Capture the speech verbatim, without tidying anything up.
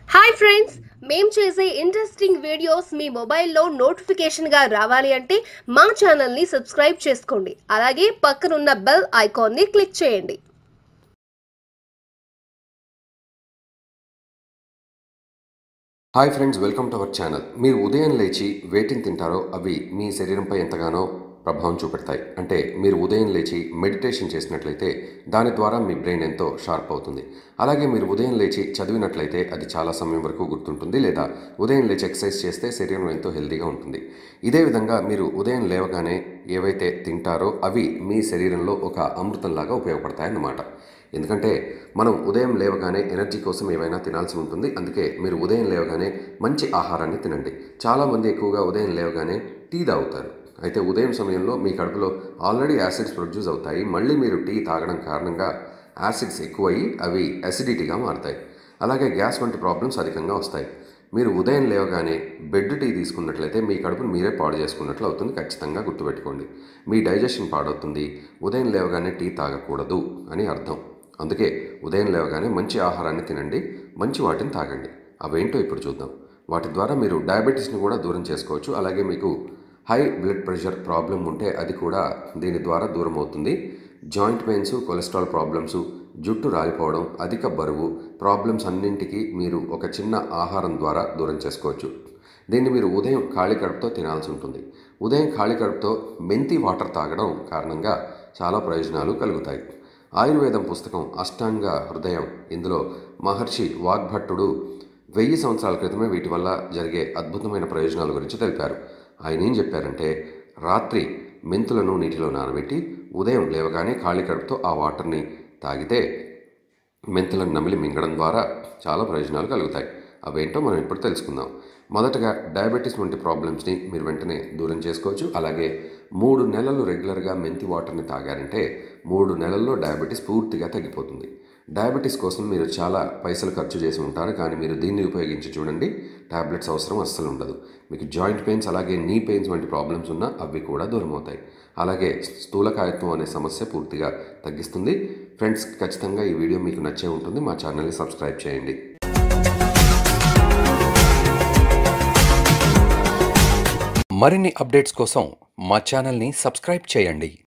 Hi friends, మేము చేసే interesting videos మీ మొబైల్లో నోటిఫికేషన్గా రావాలి అంటే మా ఛానల్ని సబ్స్క్రైబ్ చేసుకోండి. అలాగే పక్కనున్న బెల్ ఐకాన్ని క్లిక్ చేయండి. Hi friends, welcome to our channel. మీరు ఉదయం లేచి వేటిని తింటారో అవి మీ శరీరంపై ఎంతగానో ప్రభావం చూపెడతాయి. అంటే మీరు ఉదయం లేచి మెడిటేషన్ చేసినట్లయితే దాని ద్వారా మీ బ్రెయిన్ ఎంతో షార్ప్ అవుతుంది. అలాగే మీరు ఉదయం లేచి చదివినట్లయితే అది చాలా సమయం వరకు గుర్తుంటుంది. లేదా ఉదయం లేచి ఎక్సర్సైజ్ చేస్తే శరీరం ఎంతో హెల్తీగా ఉంటుంది. ఇదే విధంగా మీరు ఉదయం లేవగానే ఏవైతే తింటారో అవి మీ శరీరంలో ఒక అమృతంలాగా ఉపయోగపడతాయన్నమాట. ఎందుకంటే మనం ఉదయం లేవగానే ఎనర్జీ కోసం ఏవైనా తినాల్సి ఉంటుంది. అందుకే మీరు ఉదయం లేవగానే మంచి ఆహారాన్ని తినండి. చాలామంది ఎక్కువగా ఉదయం లేవగానే టీ తాగుతారు. అయితే ఉదయం సమయంలో మీ కడుపులో ఆల్రెడీ యాసిడ్స్ ప్రొడ్యూస్ అవుతాయి. మళ్ళీ మీరు టీ తాగడం కారణంగా యాసిడ్స్ ఎక్కువయ్యి అవి అసిడిటీగా మారుతాయి. అలాగే గ్యాస్ వంటి ప్రాబ్లమ్స్ అధికంగా వస్తాయి. మీరు ఉదయం లేవగానే బెడ్ టీ తీసుకున్నట్లయితే మీ కడుపును మీరే పాడు చేసుకున్నట్లు అవుతుంది. ఖచ్చితంగా గుర్తుపెట్టుకోండి. మీ డైజెషన్ పాడవుతుంది. ఉదయం లేవగానే టీ తాగకూడదు అని అర్థం. అందుకే ఉదయం లేవగానే మంచి ఆహారాన్ని తినండి, మంచి వాటిని తాగండి. అవేంటో ఇప్పుడు చూద్దాం. వాటి ద్వారా మీరు డయాబెటీస్ని కూడా దూరం చేసుకోవచ్చు. అలాగే మీకు హై బ్లడ్ ప్రెషర్ ప్రాబ్లం ఉంటే అది కూడా దీని ద్వారా దూరం అవుతుంది. జాయింట్ పెయిన్స్, కొలెస్ట్రాల్ ప్రాబ్లమ్స్, జుట్టు రాలిపోవడం, అధిక బరువు ప్రాబ్లమ్స్ అన్నింటికి మీరు ఒక చిన్న ఆహారం ద్వారా దూరం చేసుకోవచ్చు. దీన్ని మీరు ఉదయం ఖాళీ కడుపుతో తినాల్సి ఉంటుంది. ఉదయం ఖాళీ కడుపుతో మెంతి వాటర్ తాగడం కారణంగా చాలా ప్రయోజనాలు కలుగుతాయి. ఆయుర్వేదం పుస్తకం అష్టాంగ హృదయం, ఇందులో మహర్షి వాగ్భట్టుడు వెయ్యి సంవత్సరాల క్రితమే వీటి వల్ల జరిగే అద్భుతమైన ప్రయోజనాల గురించి తెలిపారు. ఆయన ఏం చెప్పారంటే, రాత్రి మెంతులను నీటిలో నానబెట్టి ఉదయం లేవగానే ఖాళీ కడుపుతో ఆ వాటర్ని తాగితే మెంతులను నమిలి మింగడం ద్వారా చాలా ప్రయోజనాలు కలుగుతాయి. అవేంటో మనం ఇప్పుడు తెలుసుకుందాం. మొదటగా డయాబెటీస్ వంటి ప్రాబ్లమ్స్ని మీరు వెంటనే దూరం చేసుకోవచ్చు. అలాగే మూడు నెలలు రెగ్యులర్గా మెంతి వాటర్ని తాగారంటే మూడు నెలల్లో డయాబెటీస్ పూర్తిగా తగ్గిపోతుంది. డయాబెటీస్ కోసం మీరు చాలా పైసలు ఖర్చు చేసి ఉంటారు, కానీ మీరు దీన్ని ఉపయోగించి చూడండి. టాబ్లెట్స్ అవసరం అస్సలు ఉండదు. మీకు జాయింట్ పెయిన్స్ అలాగే నీ పెయిన్స్ వంటి ప్రాబ్లమ్స్ ఉన్నా అవి కూడా దూరం అవుతాయి. అలాగే స్థూలకాయత్వం అనే సమస్య పూర్తిగా తగ్గిస్తుంది. ఫ్రెండ్స్, ఖచ్చితంగా ఈ వీడియో మీకు నచ్చే ఉంటుంది. మా ఛానల్ని సబ్స్క్రైబ్ చేయండి. మరిన్ని అప్డేట్స్ కోసం మా ఛానల్ని సబ్స్క్రైబ్ చేయండి.